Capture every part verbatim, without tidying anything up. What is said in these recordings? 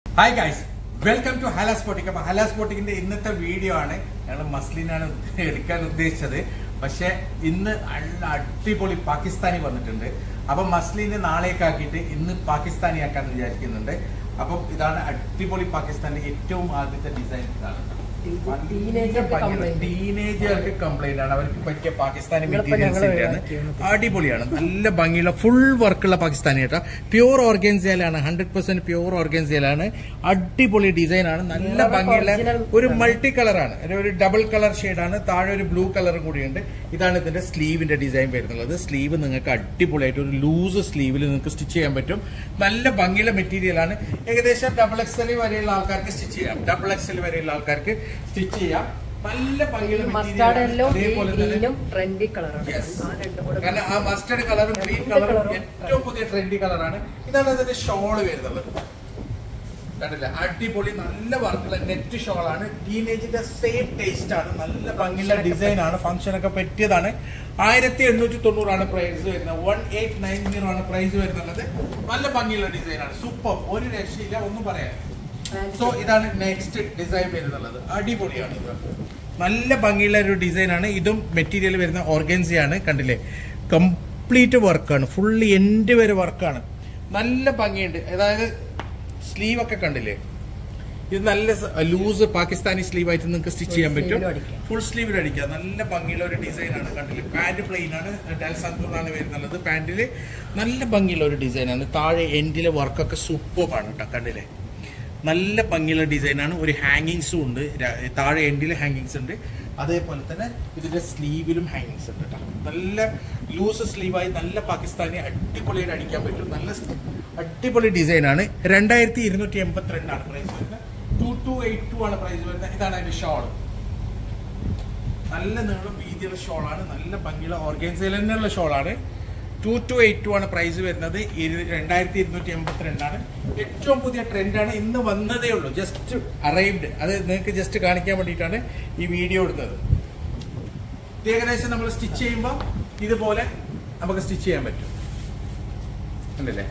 Hi guys, welcome to ഹല സ്പോട്ടിക്. അപ്പൊ ഹല സ്പോട്ടിക്കിന്റെ ഇന്നത്തെ വീഡിയോ ആണ്. ഞങ്ങൾ മസ്ലിനാണ് എടുക്കാൻ ഉദ്ദേശിച്ചത്, പക്ഷെ ഇന്ന് നല്ല അടിപൊളി പാകിസ്ഥാനി വന്നിട്ടുണ്ട്. അപ്പൊ മസ്ലിനെ നാളേക്കാക്കിയിട്ട് ഇന്ന് പാകിസ്ഥാനി ആക്കാൻ വിചാരിക്കുന്നുണ്ട്. അപ്പം ഇതാണ് അടിപൊളി പാകിസ്ഥാന്റെ ഏറ്റവും ആദ്യത്തെ ഡിസൈൻ. ഇതാണ് ടീനേജുകാർക്ക് കംപ്ലൈന്റ് ആണ്, അവർക്ക് പറ്റിയ പാകിസ്ഥാനി മെറ്റീരിയൽസ് ആണ്. അടിപൊളിയാണ്, നല്ല ഭംഗിയുള്ള ഫുൾ വർക്കുള്ള പാകിസ്ഥാനി കേട്ടോ. പ്യൂർ ഓർഗൻസിയലാണ്, ഹൺഡ്രഡ് പെർസെന്റ് പ്യൂർ ഓർഗൻസിയലാണ്. അടിപൊളി ഡിസൈൻ ആണ്, നല്ല ഭംഗിയുള്ള ഒരു മൾട്ടി കളറാണ്, ഒരു ഡബിൾ കളർ ഷെയ്ഡാണ്. താഴെ ഒരു ബ്ലൂ കളറും കൂടിയുണ്ട്. ഇതാണ് ഇതിന്റെ സ്ലീവിന്റെ ഡിസൈൻ വരുന്നുള്ളത്. സ്ലീവ് നിങ്ങൾക്ക് അടിപൊളിയായിട്ട് ഒരു ലൂസ് സ്ലീവിൽ നിങ്ങൾക്ക് സ്റ്റിച്ച് ചെയ്യാൻ പറ്റും. നല്ല ഭംഗിയുള്ള മെറ്റീരിയൽ ആണ്. ഏകദേശം ഡബിൾ എക്സൽ വരെയുള്ള ആൾക്കാർക്ക് സ്റ്റിച്ച് ചെയ്യാം. ഡബിൾ എക്സൽ വരെയുള്ള ആൾക്കാർക്ക് സ്റ്റിച്ച് ചെയ്യാം. നല്ല ഭംഗിയുള്ള മെറ്റീരിയൽ. അതേപോലെ തന്നെ കാരണം ആ മസ്റ്റർഡ് കളറും ഗ്രീൻ കളറും ഏറ്റവും പുതിയ ട്രെൻഡി കളറാണ്. ഇതാണ് അതിന്റെ ഷോള് വരുന്നത്. കണ്ടില്ല, അടിപൊളി നല്ല വർക്കുള്ള നെറ്റ് ഷോളാണ്. ടീനേജിന്റെ സെയിം ടേസ്റ്റ് ആണ്. നല്ല ഭംഗിയുള്ള ഡിസൈൻ ആണ്. ഫംഗ്ഷൻ ഒക്കെ പറ്റിയതാണ്. ആയിരത്തി എണ്ണൂറ്റി തൊണ്ണൂറാണ് പ്രൈസ് വരുന്നത്. വൺ എയ്റ്റ് നയൻ സീറോ ആണ് പ്രൈസ് വരുന്നത്. നല്ല ഭംഗിയുള്ള ഡിസൈൻ ആണ്. സൂപ്പർ, ഒരു രക്ഷയില്ല, ഒന്നും പറയാൻ. സോ ഇതാണ് നെക്സ്റ്റ് ഡിസൈൻ വരുന്നുള്ളത്. അടിപൊളിയാണ് ഇത്. നല്ല ഭംഗിയുള്ള ഒരു ഡിസൈൻ ആണ്. ഇതും മെറ്റീരിയൽ വരുന്ന ഓർഗൻസിയാണ്. കണ്ടില്ലേ, കംപ്ലീറ്റ് വർക്കാണ്. ഫുള്ളി എൻഡ് വരെ വർക്കാണ്. നല്ല ഭംഗിയുണ്ട്. അതായത് സ്ലീവ് ഒക്കെ കണ്ടില്ലേ, ഇത് നല്ല ലൂസ് പാകിസ്ഥാനി സ്ലീവ് ആയിട്ട് നിങ്ങൾക്ക് സ്റ്റിച്ച് ചെയ്യാൻ പറ്റും. ഫുൾ സ്ലീവിൽ അടിക്കുക. നല്ല ഭംഗിയുള്ള ഒരു ഡിസൈൻ ആണ്. കണ്ടില്ലേ, പാന്റ് പ്ലെയിൻ ആണ്. ഡൽസന്താണ് വരുന്നുള്ളത്. പാന്റില് നല്ല ഭംഗിയുള്ള ഒരു ഡിസൈൻ ആണ്. താഴെ എൻഡിലെ വർക്കൊക്കെ സൂപ്പറാണ് കേട്ടോ. കണ്ടില്ലേ, നല്ല ഭംഗിയുള്ള ഡിസൈനാണ്. ഒരു ഹാങ്ങിങ്സും ഉണ്ട്. താഴെ എൻഡിൽ ഹാങ്ങിങ്സ് ഉണ്ട്. അതേപോലെ തന്നെ ഇതിന്റെ സ്ലീവിലും ഹാങ്ങിങ്സ് ഉണ്ട് കേട്ടോ. നല്ല ലൂസ് സ്ലീവായി നല്ല പാകിസ്ഥാനി അടിപൊളിയായിട്ട് അടിക്കാൻ പറ്റും. നല്ല അടിപൊളി ഡിസൈനാണ്. രണ്ടായിരത്തി ഇരുന്നൂറ്റി എൺപത്തിരണ്ടാണ് പ്രൈസ് വരുന്നത്. ടു ടു എയ്റ്റ് ടു ആണ് പ്രൈസ് വരുന്നത്. ഇതാണ് അതിന്റെ ഷോൾ. നല്ല നീളം വീതിയുള്ള ഷോളാണ്. നല്ല ഭംഗിയുള്ള ഓർഗൻസയിൽ തന്നെയുള്ള ഷോളാണ്. ടു ടു എയ്റ്റ് ടു ആണ് പ്രൈസ് വരുന്നത്. രണ്ടായിരത്തി ഇരുന്നൂറ്റി എൺപത്തിരണ്ടാണ്. ഏറ്റവും പുതിയ ട്രെൻഡാണ്. ഇന്ന് വന്നതേ ഉള്ളൂ, ജസ്റ്റ് അറൈവ്ഡ്. അത് നിങ്ങൾക്ക് ജസ്റ്റ് കാണിക്കാൻ വേണ്ടിയിട്ടാണ് ഈ വീഡിയോ എടുത്തത്. ഏകദേശം നമ്മൾ സ്റ്റിച്ച് ചെയ്യുമ്പോൾ ഇതുപോലെ നമുക്ക് സ്റ്റിച്ച് ചെയ്യാൻ പറ്റും. ഉണ്ടല്ലേ.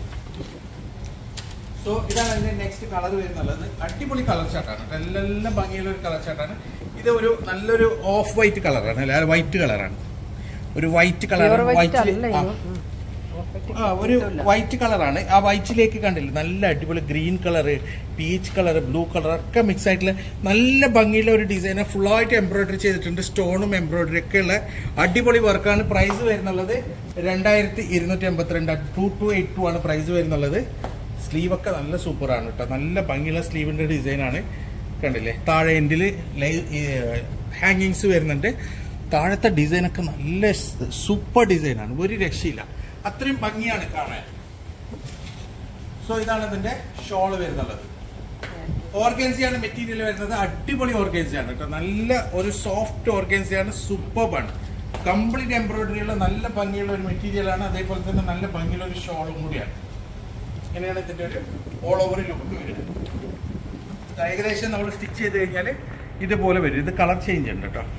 സോ ഇതാണ് അതിന്റെ നെക്സ്റ്റ് കളർ വരുന്നുള്ളത്. അടിപൊളി കളർ ചാർട്ടാണ്. നല്ല ഭംഗിയുള്ള ഒരു കളർ ചാർട്ടാണ്. ഇത് ഒരു നല്ലൊരു ഓഫ് വൈറ്റ് കളറാണ്. അല്ല, വൈറ്റ് കളറാണ്. ഒരു വൈറ്റ് കളർ, വൈറ്റ് ആ ഒരു വൈറ്റ് കളറാണ്. ആ വൈറ്റിലേക്ക് കണ്ടില്ല, നല്ല അടിപൊളി green colour, peach colour, blue colour ഒക്കെ മിക്സ് ആയിട്ടുള്ള നല്ല ഭംഗിയുള്ള ഒരു ഡിസൈൻ. ഫുള്ളായിട്ട് എംബ്രോയിഡറി ചെയ്തിട്ടുണ്ട്. സ്റ്റോണും എംബ്രോയിഡറി ഒക്കെ ഉള്ള അടിപൊളി വർക്കാണ്. പ്രൈസ് വരുന്നുള്ളത് രണ്ടായിരത്തി ഇരുന്നൂറ്റി എൺപത്തിരണ്ട് ടു ടു എയ്റ്റ് ടു ആണ് പ്രൈസ് വരുന്നുള്ളത്. സ്ലീവ് ഒക്കെ നല്ല സൂപ്പറാണ് കേട്ടോ. നല്ല ഭംഗിയുള്ള സ്ലീവിന്റെ ഡിസൈനാണ്. കണ്ടില്ലേ, താഴെ എൻഡിൽ ഹാങ്ങിങ്സ് വരുന്നുണ്ട്. താഴത്തെ ഡിസൈനൊക്കെ നല്ല സൂപ്പർ ഡിസൈനാണ്. ഒരു രക്ഷയില്ല, അത്രയും ഭംഗിയാണ് കാണാൻ. സോ ഇതാണ് ഇതിന്റെ ഷോള് വരുന്നുള്ളത്. ഓർഗൻസിയാണ് മെറ്റീരിയൽ വരുന്നത്. അടിപൊളി ഓർഗൻസിയാണ് കേട്ടോ. നല്ല ഒരു സോഫ്റ്റ് ഓർഗൻസിയാണ്. സൂപ്പർബാണ്. കംപ്ലീറ്റ് എംബ്രോയിഡറി ഉള്ള നല്ല ഭംഗിയുള്ള ഒരു മെറ്റീരിയൽ ആണ്. അതേപോലെ തന്നെ നല്ല ഭംഗിയുള്ള ഒരു ഷോളും കൂടിയാണ്. ഇങ്ങനെയാണ് ഇതിന്റെ ഒരു ഓൾ ഓവർ ലുക്ക് വരുന്നത്. ഏകദേശം നമ്മൾ സ്റ്റിച്ച് ചെയ്ത് കഴിഞ്ഞാൽ ഇതുപോലെ വരും. ഇത് കളർ ചേഞ്ച് ഉണ്ട് കേട്ടോ.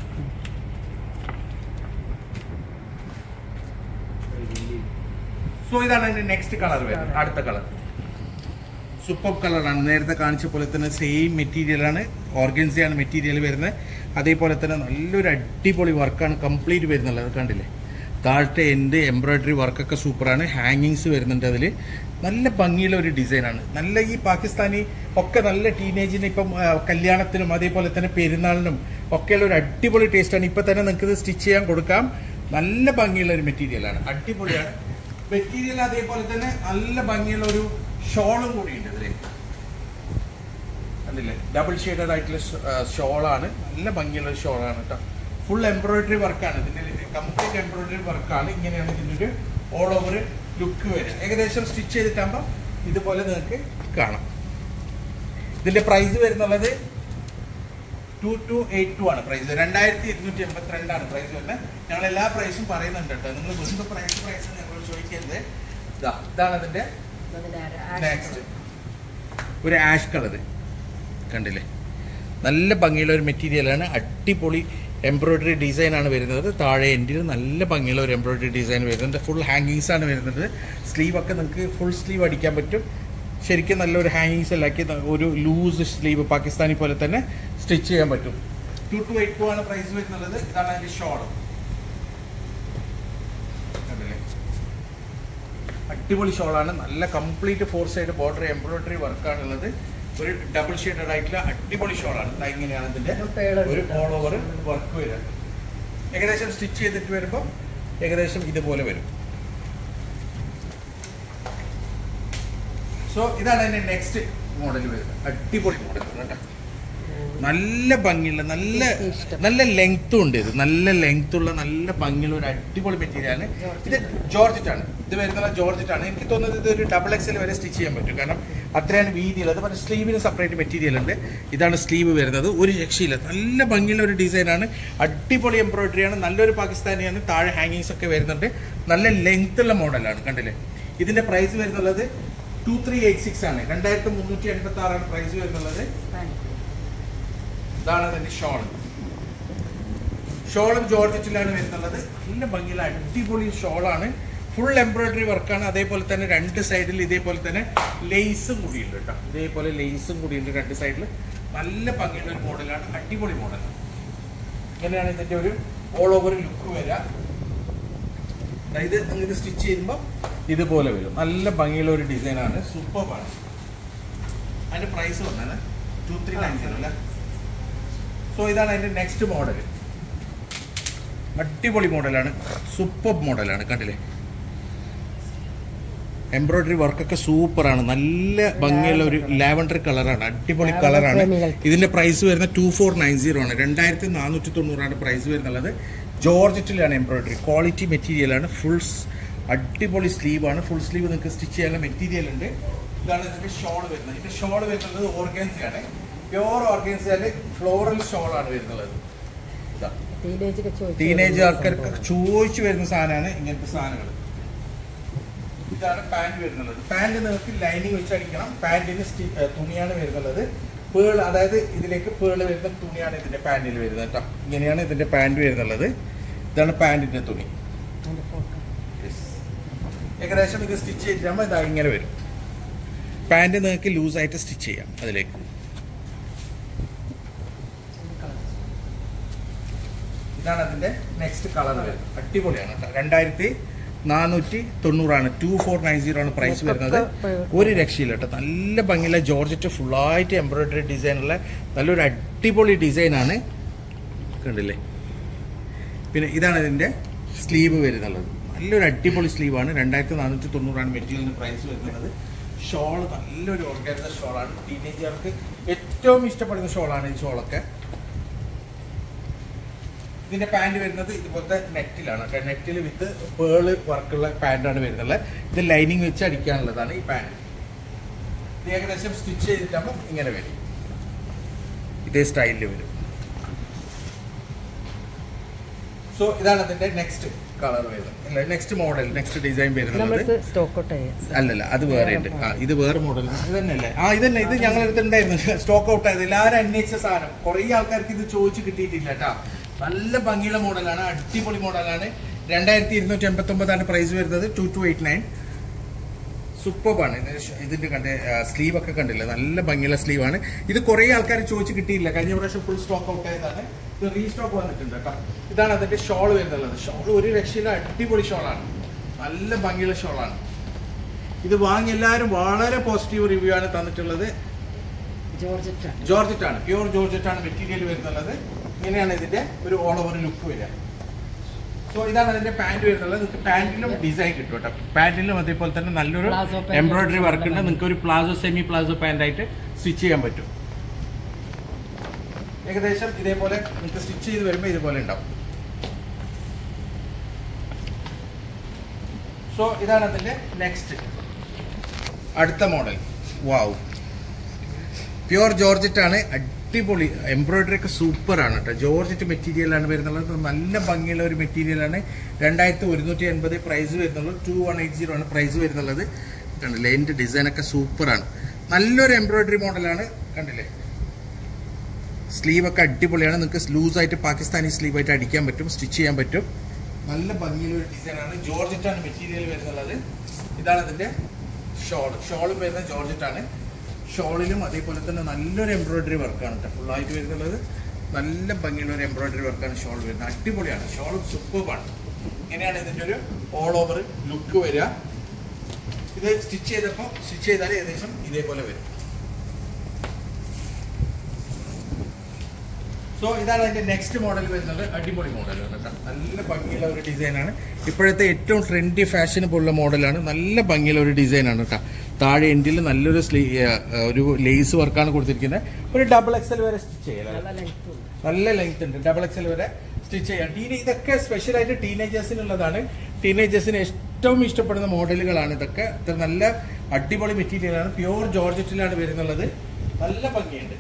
സോ ഇതാണ് അതിന്റെ നെക്സ്റ്റ് കളർ വരുന്നത്. അടുത്ത കളർ സൂപ്പർ കളറാണ്. നേരത്തെ കാണിച്ച പോലെ തന്നെ സെയിം മെറ്റീരിയലാണ്. ഓർഗൻസിയാണ് മെറ്റീരിയൽ വരുന്നത്. അതേപോലെ തന്നെ നല്ലൊരു അടിപൊളി വർക്കാണ് കംപ്ലീറ്റ് വരുന്നുള്ളത്. അത് കണ്ടില്ലേ, താഴത്തെ എൻ്റെ എംബ്രോയിഡറി വർക്കൊക്കെ സൂപ്പറാണ്. ഹാങ്ങിങ്സ് വരുന്നുണ്ട് അതിൽ. നല്ല ഭംഗിയുള്ള ഒരു ഡിസൈനാണ്. നല്ല ഈ പാകിസ്ഥാനി ഒക്കെ നല്ല ടീനേജിന് ഇപ്പം കല്യാണത്തിനും അതേപോലെ തന്നെ പെരുന്നാളിനും ഒക്കെയുള്ള ഒരു അടിപൊളി ടേസ്റ്റാണ്. ഇപ്പം തന്നെ നിങ്ങൾക്ക് ഇത് സ്റ്റിച്ച് ചെയ്യാൻ കൊടുക്കാം. നല്ല ഭംഗിയുള്ള ഒരു മെറ്റീരിയലാണ്. അടിപൊളിയാണ് മെറ്റീരിയൽ. അതേപോലെ തന്നെ നല്ല ഭംഗിയുള്ള ഒരു ഷോളും കൂടിയുണ്ട് ഇതിൽ. കണ്ടില്ലേ, ഡബിൾ ഷെയ്ഡഡ് ആയിട്ടുള്ള ഷോളാണ്. നല്ല ഭംഗിയുള്ള ഒരു ഷോളാണ് കേട്ടോ. ഫുൾ എംബ്രോയിഡറി വർക്കാണ് ഇതിന്റെ. കംപ്ലീറ്റ് എംബ്രോയിഡറി വർക്കാണ്. ഇങ്ങനെയാണ് ഇതിൻ്റെ ഒരു ഓൾ ഓവർ ലുക്ക് വരിക. ഏകദേശം സ്റ്റിച്ച് ചെയ്തിട്ടാകുമ്പോൾ ഇതുപോലെ നിങ്ങൾക്ക് കാണാം. ഇതിന്റെ പ്രൈസ് വരുന്നുള്ളത് ടു ടു എയ്റ്റ് ടു ആണ് പ്രൈസ്. രണ്ടായിരത്തി ഇരുന്നൂറ്റി എൺപത്തിരണ്ടാണ് പ്രൈസ് വരുന്നത്. ഞങ്ങൾ എല്ലാ പ്രൈസും പറയുന്നുണ്ട് കേട്ടോ. നിങ്ങൾ വെറുതെ പ്രൈസ് പ്രൈസ് ഞങ്ങൾ ചോദിക്കരുത്. ഇതാണ് അതിന്റെ നെക്സ്റ്റ് ഒരു ആഷ് കളർ. കണ്ടില്ലേ, നല്ല ഭംഗിയുള്ള ഒരു മെറ്റീരിയലാണ്. അടിപൊളി എംബ്രോയിഡറി ഡിസൈനാണ് വരുന്നത്. താഴെ എൻഡിൽ നല്ല ഭംഗിയുള്ള ഒരു എംബ്രോയിഡറി ഡിസൈൻ വരുന്നുണ്ട്. ഫുൾ ഹാങ്ങിങ്സ് ആണ് വരുന്നത്. സ്ലീവൊക്കെ നിങ്ങൾക്ക് ഫുൾ സ്ലീവ് അടിക്കാൻ പറ്റും. ശരിക്കും നല്ലൊരു ഹാങ്ങിങ്സ് എല്ലാക്കി ഒരു ലൂസ് സ്ലീവ് പാകിസ്ഥാനി പോലെ തന്നെ സ്റ്റിച്ച് ചെയ്യാൻ പറ്റും. ടു ടു എയ്റ്റ് ടു ആണ് പ്രൈസ് വരുന്നത്. ഇതാണ് അതിന്റെ ഷോൾ. അടിപൊളി ഷോളാണ്. നല്ല complete four side border embroidery വർക്കാണുള്ളത്. ഒരു ഡബിൾ ഷെയ്ഡഡ് ആയിട്ടുള്ള അടിപൊളി ഷോളാണ്. ഇങ്ങനെയാണ് ഇതിന്റെ ഒരു ഓൾ ഓവർ വർക്ക് വരിക. ഏകദേശം സ്റ്റിച്ച് ചെയ്തിട്ട് വരുമ്പോൾ ഏകദേശം ഇതുപോലെ വരും. സോ ഇതാണ് അതിന്റെ നെക്സ്റ്റ് മോഡൽ വരുന്നത്. അടിപൊളി മോഡൽ കേട്ടോ. നല്ല ഭംഗിയുള്ള നല്ല നല്ല ലെങ്ത്തും ഉണ്ട്. ഇത് നല്ല ലെങ്ത്തുള്ള നല്ല ഭംഗിയുള്ള ഒരു അടിപൊളി മെറ്റീരിയലാണ്. ഇത് ജോർജറ്റ് ആണ്. ഇത് വരുന്നത് ജോർജറ്റ് ആണ്. എനിക്ക് തോന്നുന്നത് ഇത് ഒരു ഡബിൾ എക്സൽ വരെ സ്റ്റിച്ച് ചെയ്യാൻ പറ്റും. കാരണം അത്രയാണ് വീതിയുള്ളത്. പക്ഷേ സ്ലീവിന് സെപ്പറേറ്റ് മെറ്റീരിയൽ ഉണ്ട്. ഇതാണ് സ്ലീവ് വരുന്നത്. ഒരു രക്ഷയില്ല. നല്ല ഭംഗിയുള്ള ഒരു ഡിസൈനാണ്. അടിപൊളി എംബ്രോയിഡറിയാണ്. നല്ലൊരു പാകിസ്ഥാനിയാണ്. താഴെ ഹാങ്ങിങ്സ് ഒക്കെ വരുന്നുണ്ട്. നല്ല ലെങ്ത്തുള്ള മോഡലാണ്. കണ്ടില്ലേ? ഇതിന്റെ പ്രൈസ് വരുന്നുള്ളത് ടു ത്രീ എയ്റ്റ് സിക്സ് ആണ്. രണ്ടായിരത്തി മുന്നൂറ്റി എൺപത്തി ആറാണ് പ്രൈസ് വരുന്നുള്ളത്. ഇതാണ് അതിന്റെ ഷോൾ. ഷോളും ജോർജറ്റിലാണ് വരുന്നുള്ളത്. നല്ല ഭംഗിയുള്ള അടിപൊളി ഷോളാണ്. ഫുൾ എംബ്രോയിഡറി വർക്കാണ്. അതേപോലെ തന്നെ രണ്ട് സൈഡിൽ ഇതേപോലെ തന്നെ ലേസും കൂടിയുണ്ട് കേട്ടോ. ഇതേപോലെ ലേസും കൂടിയുണ്ട് രണ്ട് സൈഡിൽ. നല്ല ഭംഗിയുള്ള ഒരു മോഡലാണ്. അടിപൊളി മോഡലാണ്. ഇങ്ങനെയാണ് ഇതിന്റെ ഒരു ഓൾ ഓവർ ലുക്ക് വരിക. ഇത് നിങ്ങൾക്ക് സ്റ്റിച്ച് ചെയ്യുമ്പോൾ ഇതുപോലെ വരും. നല്ല ഭംഗിയുള്ള ഒരു ഡിസൈനാണ്. സൂപ്പറാണ്. അതിന്റെ പ്രൈസ് വന്നാണ് ടു ത്രീ നയൻ സീറോ അല്ലേ. സോ ഇതാണ് അതിന്റെ നെക്സ്റ്റ് മോഡൽ. അടിപൊളി മോഡലാണ്. സൂപ്പർ മോഡലാണ്. കണ്ടില്ലേ? എംബ്രോയിഡറി വർക്കൊക്കെ സൂപ്പറാണ്. നല്ല ഭംഗിയുള്ള ഒരു ലാവൻഡർ കളറാണ്. അടിപൊളി കളറാണ്. ഇതിന്റെ പ്രൈസ് വരുന്നത് ടു ഫോർ നയൻ സീറോ ആണ്. രണ്ടായിരത്തി നാനൂറ്റി തൊണ്ണൂറാണ് പ്രൈസ് വരുന്നുള്ളത്. ജോർജറ്റിലാണ് എംബ്രോയിഡറി. ക്വാളിറ്റി മെറ്റീരിയലാണ്. ഫുൾ അടിപൊളി സ്ലീവാണ്. ഫുൾ സ്ലീവ് നിങ്ങൾക്ക് സ്റ്റിച്ച് ചെയ്യാനുള്ള മെറ്റീരിയൽ ഉണ്ട്. ഇതാണ് ഇതിന്റെ ഷോൾ വരുന്നത്. ഇതിന്റെ ഷോൾ വരുന്നത് ഓർഗൻസയാണ്. പ്യോർ ഓർഗൻസയില് ഫ്ലോറൽ ഷോളാണ് വരുന്നത്. ഇതാ ടീനേജ് ആൾക്കാർക്ക് ചോദിച്ചു വരുന്ന സാധനമാണ് ഇങ്ങനത്തെ സാധനങ്ങൾ. ഇതാണ് പാന്റ് വരുന്നത്. പാന്റ് നിങ്ങൾക്ക് ലൈനിങ് വെച്ച് അടിക്കണം. പാന്റിന് തുണിയാണ് വരുന്നത്. പേൾ, അതായത് ഇതിലേക്ക് പേള് വരുന്ന തുണിയാണ് ഇതിന്റെ പാന്റിൽ വരുന്നത് കേട്ടോ. ഇങ്ങനെയാണ് ഇതിന്റെ പാന്റ് വരുന്നുള്ളത്. ഇതാണ് പാന്റിന്റെ തുണി. ഏകദേശം ഇത് സ്റ്റിച്ച് ചെയ്തിട്ടാകുമ്പോൾ ഇതാ ഇങ്ങനെ വരും. പാന്റ് നിങ്ങൾക്ക് ലൂസായിട്ട് സ്റ്റിച്ച് ചെയ്യാം. അതിലേക്ക് ഇതാണ് അതിന്റെ നെക്സ്റ്റ് കളർ വരുന്നത്. അടിപൊളിയാണ് കേട്ടോ. രണ്ടായിരത്തി നാനൂറ്റി തൊണ്ണൂറാണ്. ടു ഫോർ നയൻ സീറോ ആണ് പ്രൈസ് വരുന്നത്. ഒരു രക്ഷയില്ല കേട്ടോ. നല്ല ഭംഗിയുള്ള ജോർജറ്റ് ഫുള്ളായിട്ട് എംബ്രോയിഡറി ഡിസൈനുള്ള നല്ലൊരു അടിപൊളി ഡിസൈനാണ്. കണ്ടില്ലേ? പിന്നെ ഇതാണ് ഇതിന്റെ സ്ലീവ് വരുന്നുള്ളത്. നല്ലൊരു അടിപൊളി സ്ലീവാണ്. രണ്ടായിരത്തി നാനൂറ്റി തൊണ്ണൂറാണ് മെറ്റീരിയലിന് പ്രൈസ് വരുന്നത്. ഷോൾ നല്ലൊരു ഓർഗൻസ ഷോളാണ്. ടീനേജുകാർക്ക് ഏറ്റവും ഇഷ്ടപ്പെടുന്ന ഷോളാണ് ഈ ഷോളൊക്കെ. ഇതിന്റെ പാന്റ് വരുന്നത് ഇതുപോലത്തെ നെറ്റിലാണ് കേട്ടോ. നെറ്റിൽ വിത്ത് പേള് വർക്കുള്ള പാന്റാണ് വരുന്നത്. ഇത് ലൈനിങ് വെച്ച് അടിക്കാനുള്ളതാണ് ഈ പാന്റ്. ഇത് ഏകദേശം സ്റ്റിച്ച് ചെയ്തിട്ടാകുമ്പോൾ ഇങ്ങനെ വരും. ഇതേ സ്റ്റൈലിൽ വരും. സോ ഇതാണ് അതിന്റെ നെക്സ്റ്റ് കളർ വരുന്നത്. നെക്സ്റ്റ് മോഡൽ, നെക്സ്റ്റ് ഡിസൈൻ വരുന്നത്. അല്ലല്ല, അത് വേറെ ഉണ്ട്. ആ ഇത് വേറെ മോഡൽ. ഇത് തന്നെയല്ലേ? ആ ഇതന്നെ. ഇത് ഞങ്ങളുടെ അടുത്ത് ഉണ്ടായിരുന്നു. സ്റ്റോക്ക് ഔട്ട് ആയത്. എല്ലാവരും അന്വേഷിച്ച സാധനം. കുറെ ആൾക്കാർക്ക് ഇത് ചോദിച്ചു കിട്ടിയിട്ടില്ല കേട്ടോ. നല്ല ഭംഗിയുള്ള മോഡലാണ്. അടിപൊളി മോഡലാണ്. രണ്ടായിരത്തി ഇരുന്നൂറ്റി എൺപത്തി ഒമ്പതാണ് പ്രൈസ് വരുന്നത്. Two two eight nine. സൂപ്പറാണ്. ഇതിന്റെ കണ്ട സ്ലീവ് ഒക്കെ കണ്ടില്ല. നല്ല ഭംഗിയുള്ള സ്ലീവാണ്. ഇത് കുറെ ആൾക്കാർ ചോദിച്ചു കിട്ടിയില്ല. കഴിഞ്ഞ പ്രാവശ്യം ഫുൾ സ്റ്റോക്ക് ഔട്ട് ആയതാണ്. ഇത് റീസ്റ്റോക്ക് വന്നിട്ടുണ്ട് കേട്ടോ. ഇതാണ് അതിന്റെ ഷോൾ വരുന്നുള്ളത്. ഷോൾ ഒരു രക്ഷയില്ല. അടിപൊളി ഷോളാണ്. നല്ല ഭംഗിയുള്ള ഷോളാണ്. ഇത് വാങ്ങി എല്ലാവരും വളരെ പോസിറ്റീവ് റിവ്യൂ ആണ് തന്നിട്ടുള്ളത്. ജോർജറ്റ് ആണ്. പ്യൂർ ജോർജറ്റ് ആണ് മെറ്റീരിയൽ വരുന്നുള്ളത്. ഇങ്ങനെയാണ് ഇതിന്റെ ഒരു ഓൾ ഓവർ ലുക്ക് വരിക. സോ ഇതാണ് അതിന്റെ പാന്റ് വരുന്നത്. നിങ്ങൾക്ക് പാന്റിലും ഡിസൈൻ കിട്ടും കേട്ടോ. പാന്റിലും അതേപോലെ തന്നെ നല്ലൊരു എംബ്രോയിഡറി വർക്ക് ഉണ്ട്. നിങ്ങൾക്ക് ഒരു പ്ലാസോ, സെമി പ്ലാസോ പാന്റ് ആയിട്ട് സ്റ്റിച്ച് ചെയ്യാൻ പറ്റും. ഏകദേശം ഇതേപോലെ നിങ്ങൾക്ക് സ്റ്റിച്ച് ചെയ്ത് വരുമ്പോൾ ഇതുപോലെ ഉണ്ടാവും. സോ ഇതാണ് അതിന്റെ നെക്സ്റ്റ് അടുത്ത മോഡൽ. വാവ്, പ്യുവർ ജോർജറ്റ് ആണ്. അടിപൊളി എംബ്രോയിഡറി ഒക്കെ സൂപ്പർ ആണ് കേട്ടോ. ജോർജറ്റ് മെറ്റീരിയൽ ആണ് വരുന്നത്. നല്ല ഭംഗിയുള്ള ഒരു മെറ്റീരിയൽ ആണ്. രണ്ടായിരത്തി ഒരുന്നൂറ്റി എൺപത് പ്രൈസ് വരുന്നുള്ളൂ. ടു വൺ എയ്റ്റ് സീറോ ആണ് പ്രൈസ് വരുന്നുള്ളത്. കണ്ടില്ലേ? അതിന്റെ ഡിസൈൻ ഒക്കെ സൂപ്പറാണ്. നല്ലൊരു എംബ്രോയിഡറി മോഡലാണ്. കണ്ടില്ലേ? സ്ലീവ് ഒക്കെ അടിപൊളിയാണ്. നിങ്ങൾക്ക് ലൂസായിട്ട് പാകിസ്ഥാനി സ്ലീവായിട്ട് അടിക്കാൻ പറ്റും, സ്റ്റിച്ച് ചെയ്യാൻ പറ്റും. നല്ല ഭംഗിയുള്ള ഒരു ഡിസൈനാണ്. ജോർജറ്റ് ആണ് മെറ്റീരിയൽ വരുന്നുള്ളത്. ഇതാണ് ഇതിന്റെ ഷോൾ ഷോളും വരുന്ന ജോർജറ്റ് ആണ്. ഷോളിലും അതേപോലെ തന്നെ നല്ലൊരു എംബ്രോയിഡറി വർക്കാണ് കേട്ടോ ഫുള്ളായിട്ട് വരുന്നുള്ളത്. നല്ല ഭംഗിയുള്ള ഒരു എംബ്രോയിഡറി വർക്കാണ് ഷോൾ വരുന്നത്. അടിപൊളിയാണ്. ഷോളും സൂപ്പർബാണ്. ഇങ്ങനെയാണ് ഇതിൻ്റെ ഒരു ഓൾ ഓവർ ലുക്ക് വരിക. ഇത് സ്റ്റിച്ച് ചെയ്തപ്പോൾ സ്റ്റിച്ച് ചെയ്താൽ ഏകദേശം ഇതേപോലെ വരും. സോ ഇതാണ് അതിന്റെ നെക്സ്റ്റ് മോഡൽ വരുന്നത്. അടിപൊളി മോഡലാണ് കേട്ടോ. നല്ല ഭംഗിയുള്ള ഒരു ഡിസൈനാണ്. ഇപ്പോഴത്തെ ഏറ്റവും ട്രെൻഡി ഫാഷന് പോലുള്ള മോഡലാണ്. നല്ല ഭംഗിയുള്ള ഒരു ഡിസൈനാണ് കേട്ടോ. താഴെ എൻഡിൽ നല്ലൊരു സ്ലീ ഒരു ലേസ് വർക്കാണ് കൊടുത്തിരിക്കുന്നത്. ഒരു ഡബിൾ എക്സൽ വരെ സ്റ്റിച്ച് ചെയ്യാം. നല്ല ലെങ്ത് ഉണ്ട്. ഡബിൾ എക്സൽ വരെ സ്റ്റിച്ച് ചെയ്യാം. ടീനേ ഇതൊക്കെ സ്പെഷ്യലായിട്ട് ടീനേജേഴ്സിനുള്ളതാണ്. ടീനേജേഴ്സിന് ഏറ്റവും ഇഷ്ടപ്പെടുന്ന മോഡലുകളാണ് ഇതൊക്കെ. ഇത്ര നല്ല അടിപൊളി മെറ്റീരിയലാണ്. പ്യൂർ ജോർജറ്റിലാണ് വരുന്നുള്ളത്. നല്ല ഭംഗിയുണ്ട്.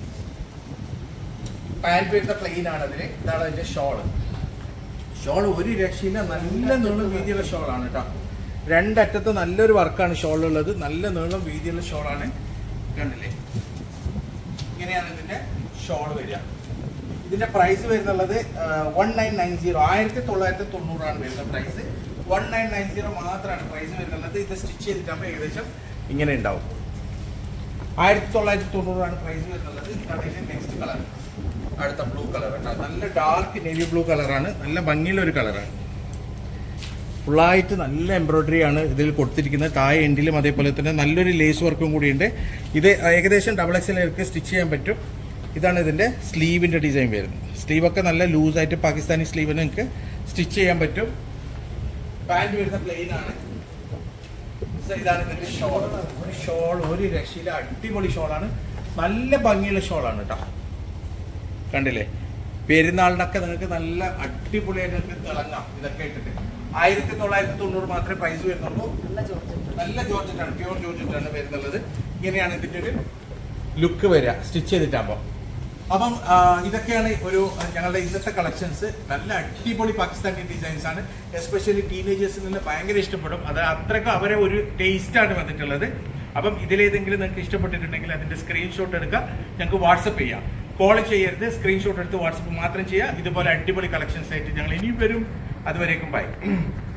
പാന്റ് വരുന്ന പ്ലെയിൻ ആണ് അതിന്. ഇതാണ് അതിന്റെ ഷോള്. ഷോൾ ഒരു രക്ഷയില്ല. നല്ല നീളം വീതിയുള്ള ഷോളാണ് കേട്ടോ. രണ്ടറ്റത്ത് നല്ലൊരു വർക്കാണ് ഷോളുള്ളത്. നല്ല നീളം വീതിയുള്ള ഷോളാണ്. കണ്ടില്ലേ? ഇങ്ങനെയാണ് ഇതിന്റെ ഷോൾ വരിക. ഇതിന്റെ പ്രൈസ് വരുന്നുള്ളത് വൺ നയൻ നയൻ സീറോ ആയിരത്തി തൊള്ളായിരത്തി തൊണ്ണൂറാണ് വരുന്ന price. One nine nine zero മാത്രമാണ് പ്രൈസ് വരുന്നുള്ളത്. ഇത് സ്റ്റിച്ച് ചെയ്തിട്ടാകുമ്പോൾ ഏകദേശം ഇങ്ങനെ ഉണ്ടാവും. ആയിരത്തി തൊള്ളായിരത്തി തൊണ്ണൂറാണ് പ്രൈസ് വരുന്നുള്ളത്. ഇതാണ് ഇതിന്റെ നെക്സ്റ്റ് കളർ. അടുത്ത ബ്ലൂ കളർ കേട്ടോ. നല്ല ഡാർക്ക് നേവി ബ്ലൂ കളറാണ്. നല്ല ഭംഗിയുള്ള ഒരു കളറാണ്. ഫുള്ളായിട്ട് നല്ല എംബ്രോയിഡറി ആണ് ഇതിൽ കൊടുത്തിരിക്കുന്നത്. താഴെ എൻഡിലും അതേപോലെ തന്നെ നല്ലൊരു ലേസ് വർക്കും കൂടിയുണ്ട്. ഇത് ഏകദേശം ഡബിൾ എക്സലിലേക്ക് സ്റ്റിച്ച് ചെയ്യാൻ പറ്റും. ഇതാണ് ഇതിന്റെ സ്ലീവിന്റെ ഡിസൈൻ വരുന്നത്. സ്ലീവൊക്കെ നല്ല ലൂസായിട്ട് പാകിസ്ഥാനി സ്ലീവ് നിങ്ങൾക്ക് സ്റ്റിച്ച് ചെയ്യാൻ പറ്റും. പാന്റ് വരുന്ന പ്ലെയിൻ ആണ്. ഇതാണ് ഇതിന്റെ ഷോൾ. ഒരു ഷോൾ ഒരു രക്ഷയില്ല. അടിപൊളി ഷോളാണ്. നല്ല ഭംഗിയുള്ള ഷോളാണ് കേട്ടോ. കണ്ടില്ലേ? പെരുന്നാളിനൊക്കെ നിങ്ങൾക്ക് നല്ല അടിപൊളിയായിട്ട് നിങ്ങൾക്ക് തിളങ്ങാം ഇതൊക്കെ ഇട്ടിട്ട്. ആയിരത്തി തൊള്ളായിരത്തി തൊണ്ണൂറ് മാത്രമേ പ്രൈസ് വരുന്നുള്ളൂ. നല്ല ജോർജറ്റാണ്. പ്യൂർ ജോർജറ്റാണ് വരുന്നുള്ളത്. ഇങ്ങനെയാണ് ഇതിന്റെ ഒരു ലുക്ക് വരിക സ്റ്റിച്ച് ചെയ്തിട്ടാകുമ്പോൾ. അപ്പം ഇതൊക്കെയാണ് ഒരു ഞങ്ങളുടെ ഇന്നത്തെ കളക്ഷൻസ്. നല്ല അടിപൊളി പാകിസ്ഥാനി ഡിസൈൻസ് ആണ്. എസ്പെഷ്യലി ടീനേജേഴ്സിന് ഭയങ്കര ഇഷ്ടപ്പെടും. അത് അത്രയ്ക്ക് അവരെ ഒരു ടേസ്റ്റാണ് വന്നിട്ടുള്ളത്. അപ്പം ഇതിലേതെങ്കിലും നിങ്ങൾക്ക് ഇഷ്ടപ്പെട്ടിട്ടുണ്ടെങ്കിൽ അതിന്റെ സ്ക്രീൻഷോട്ട് എടുക്കുക, ഞങ്ങൾക്ക് വാട്സപ്പ് ചെയ്യാം. കോൾ ചെയ്യരുത്, സ്ക്രീൻഷോട്ട് എടുത്ത് വാട്സപ്പ് മാത്രം ചെയ്യുക. ഇതുപോലെ അടിപൊളി കളക്ഷൻസ് ആയിട്ട് ഞങ്ങൾ ഇനിയും വരും. അതുവരേക്കും ബൈ.